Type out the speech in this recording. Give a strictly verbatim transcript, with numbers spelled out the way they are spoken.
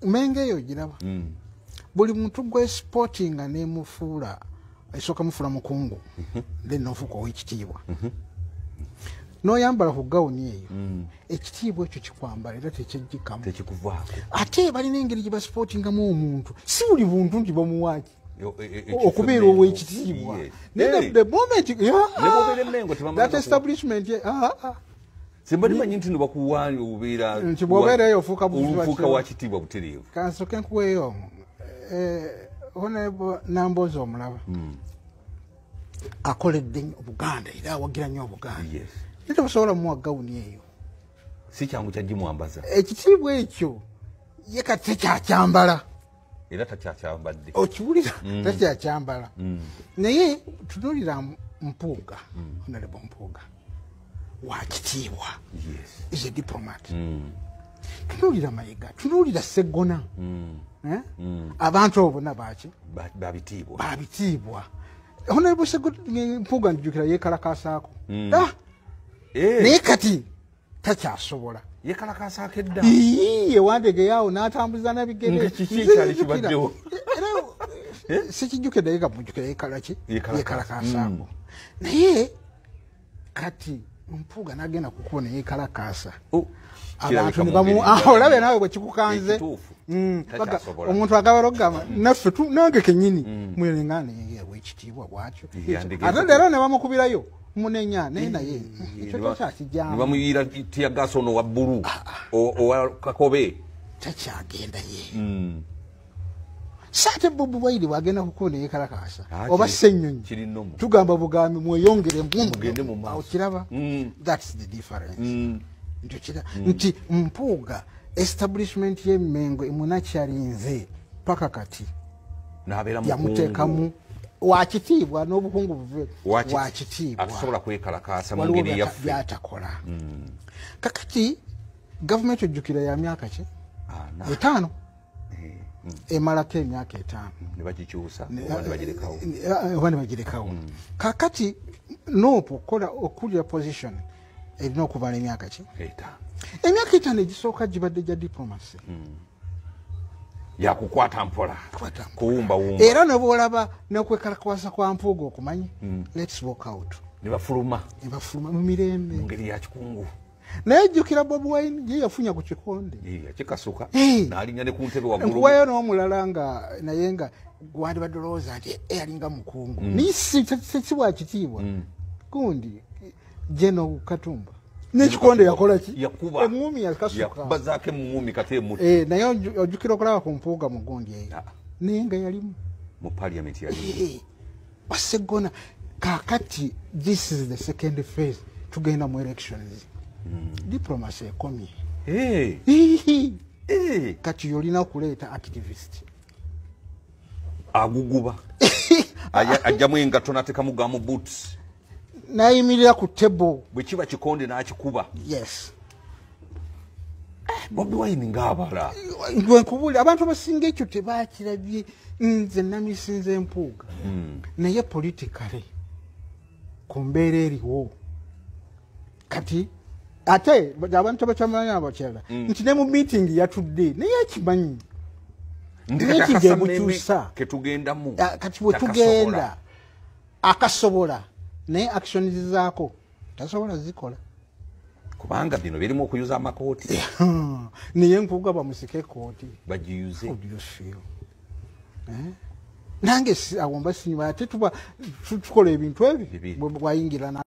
menge yo giraba mm. buli muntu gwe sportinga ne mufula isoka mufula mukungu mm -hmm. then nofuko w'ekitiibwa mm -hmm. no yambala ku gawuni eyo mm. ekitiibwa ekyo kikwambala era tekijjikamu tekikuvaako ate balina engeri gye basportingamu omuntu si buli buntu nti bamuwaaki okubeera ow'ekitiibwa the moment that establishment simbali manyi nti nobakuwaani obubeera nti bw'obeerayo ofuuka ofuuka wa kitiibwa butereevu kansoke nkuweeyo honorable Nambooze omulaba akoledde Obuganda era awagira nnyo Obuganda nti basobola muwa gawuni eyo si kyangu kyagimwambaza ekitiibwa ekyo ye kati tekyakyambala era takyakyambadde okiwulira takyakyambala naye tunuulira Mpuuga honorable Mpuuga wa kitiibwa is a diplomat tunuulira Mayiga tunuulira Sseggona abantu abo bonna baki babitiibwa babitiibwa honorable Sseggona Mpuuga njukira yeekalakaasaako naye kati takyasobola yeekalakaasaako edda ye wandege yaawo n'atambuza nabigere kikyali kibaddewo sikijjukira yega mujjukira yeekalaki yeekalakaasaako naye kati Mpuuga n'agenda kukubona yeekalakaasa abantu ne bamu olabe naawe bwe kikukanze omuntu agabala okugamba naffe nange kennyini mwelengana naye w'ekitiibwa bwatyo ate leero ne bamukubirayo munenya naye naye ekyo kyakijjamu ne bamuyira tiyagaasa ono wa bbulu owa Kakobe takyagenda ye saate Bobi Wine bwagenda kukubona yeekalakaasa oba Ssennyonyi tugamba bugambi mweyongere mugende mu maaso okiraba that's the difference nti Mpuuga establishment y'Emmengo emunakyalinze paka kati yamuteekamu wakitiibwa n'obukungu buve wakitiibwa atasobola kwekalakaasa mu ngeri yaffe byatakola kakati gavumenti ojjukira ya myaka ki etaano emalako emyaka etaano ne bagikyusa oba ne bagirekawo kakati nopu okukola okulira position erina okuvaala emyaka ki emyaka etaano egisooka gibadde gya diplomacy yakukwata mpola kuwumba wumba era nebwolaba nekwekalakaasa kwa Mpuuga okumanyi let's walk out ne bafuluma ne bafuluma mu mirembe mu ngeri ya kikungu naye jjukira Bobi Wine ye yafunya ku kikonde yakikasuka n'alinnya ne ku ntebe waggulu nkuwayo n'omulala nga naye nga gwandibadde olowooza nti eyalinga mukungu naye si bwa kitiibwa gundi Jeno Katumba n'ekikonde yakola ki yakuba eŋŋumi yakasuka yakuba zaake eŋŋumi kate emuti naye ojjukira okulaba ku Mpuuga mu gundi eyo naye nga yalimu mu parliament yalimu Sseggona kakati this is the second phase tugenda mu elections diplomacy ekomye kati yolina okuleeta activist aguguba ajjamu engato n'ateekamu gamu boots nayimirira ku tebo bwe kiba kikonde n'akikuba yes Bobi Wine ng'abala nkubuli abantu abasinga ekyo tebakirabye nze namisinze Mpuuga naye politically ku mbeera eriwo kati ate abantu abakyamanyi abakyala nti ne mu meeting yatudde naye akimanyi ketugendamu kati bwe tugenda akasobola naye actions zaako tasobola zikola kubanga bino birimu okuyuza amakooti naye Mpuuga bamusike kooti bagiyuze nange awomba sinyuma ate tuba tukola ebintu ebyo bwayingira